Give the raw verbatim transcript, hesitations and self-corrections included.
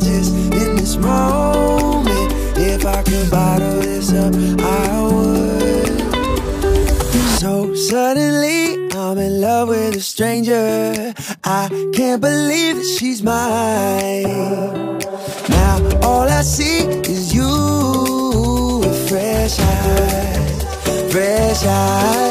just in this moment. If I could bottle this up, I would. So suddenly, I'm in love with a stranger. I can't believe that she's mine. Now all I see is you with fresh eyes, fresh eyes.